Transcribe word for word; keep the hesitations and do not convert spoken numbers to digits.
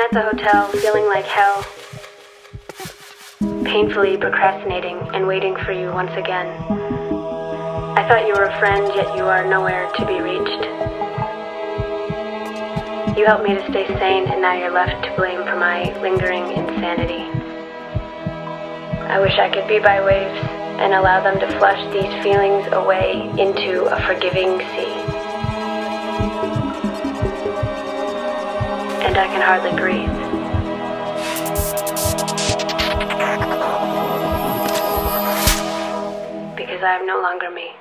at the hotel, feeling like hell, painfully procrastinating and waiting for you once again. I thought you were a friend, yet you are nowhere to be reached. You helped me to stay sane, and now you're left to blame for my lingering insanity. I wish I could be by waves and allow them to flush these feelings away into a forgiving sea. And I can hardly breathe. Because I am no longer me.